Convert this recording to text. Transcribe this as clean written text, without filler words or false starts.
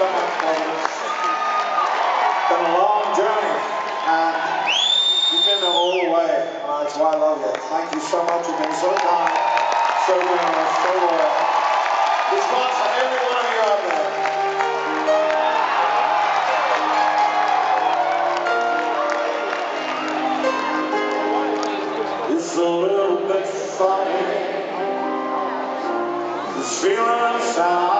so much, ladies. It's been a long journey, and you've been there all the way, and that's why I love you. Thank you so much. You've been so kind, so generous, so loyal. Response to every one of you out there. It's a little bit funny, this feeling inside.